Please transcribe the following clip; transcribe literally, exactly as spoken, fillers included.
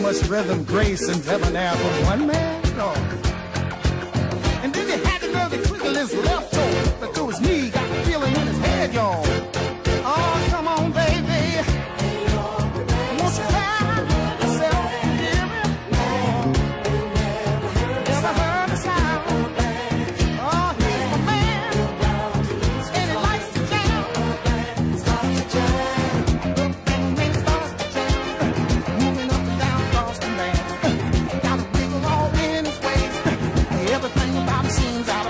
much rhythm, grace, and debonair from one man, no. And then he had the nerve to twinkle his left toe, but to his knee, got the feeling in his head, y'all. Oh, come on, baby. Won't you find yourself hear me? Never heard a sound. Oh, he's my man, and he likes to jam. Starts to jam, and he starts to jam, moving up and down across the land. Got a wiggle all in his waist. Everything about him seems out of